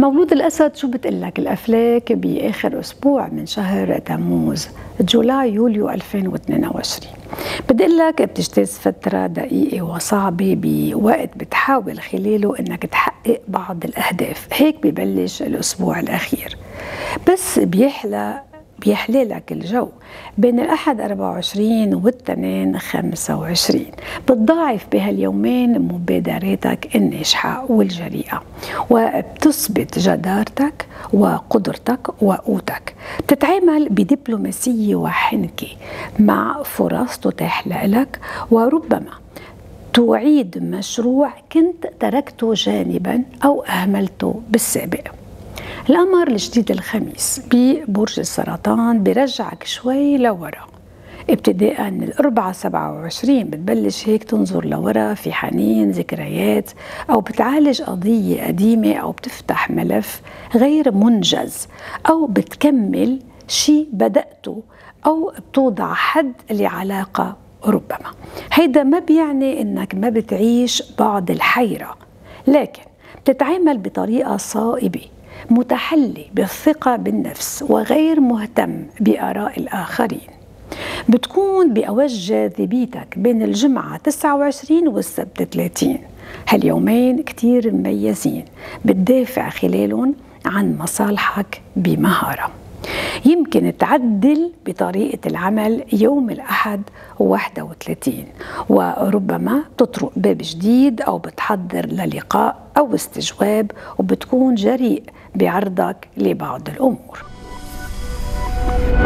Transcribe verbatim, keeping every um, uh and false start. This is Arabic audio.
مولود الأسد شو بتقلك الأفلاك بآخر أسبوع من شهر تموز جولاي يوليو ألفين واثنين وعشرين. بتقلك بتجتاز فترة دقيقة وصعبة بوقت بتحاول خلاله إنك تحقق بعض الأهداف، هيك ببلش الأسبوع الأخير. بس بيحلى بيحلى لك الجو بين الأحد أربعة وعشرين والتنين خمسة وعشرين، بتضاعف بهاليومين مبادراتك الناجحة والجريئة، وبتثبت جدارتك وقدرتك وقوتك. بتتعامل بدبلوماسية وحنكة مع فرص تتاح لك، وربما تعيد مشروع كنت تركته جانبا أو أهملته بالسابق. القمر الجديد الخميس ببرج السرطان برجعك شوي لورا، ابتداء من الأربعة سبعة وعشرين بتبلش هيك تنظر لورا في حنين ذكريات، أو بتعالج قضية قديمة، أو بتفتح ملف غير منجز، أو بتكمل شيء بدأته، أو بتوضع حد لعلاقة. ربما هيدا ما بيعني إنك ما بتعيش بعض الحيرة، لكن بتتعامل بطريقة صائبة متحلي بالثقة بالنفس وغير مهتم بآراء الآخرين. بتكون بأوج جاذبيتك بين الجمعة تسعة وعشرين والسبت ثلاثين، هاليومين كتير مميزين بتدافع خلالهم عن مصالحك بمهارة. يمكن تعدل بطريقة العمل يوم الأحد واحد وثلاثين، وربما تطرق باب جديد أو بتحضر للقاء أو استجواب، وبتكون جريء بعرضك لبعض الأمور.